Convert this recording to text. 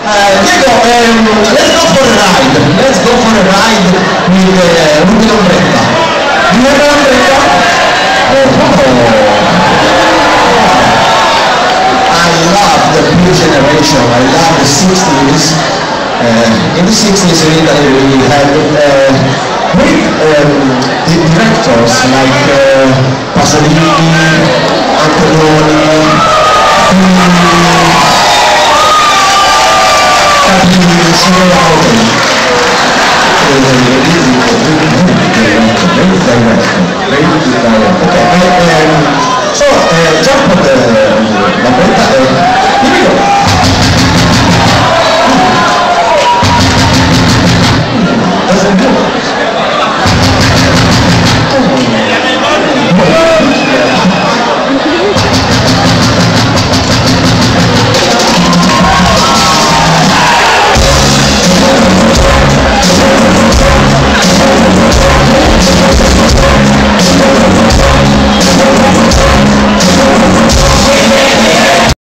Diego, let's go for a ride. Let's go for a ride with the Lambretta. Do you have an Lambretta? I love the new generation. I love the 60s. In the 60s in Italy we had great directors like Pasolini, Antonioni, So, jump the Lambretta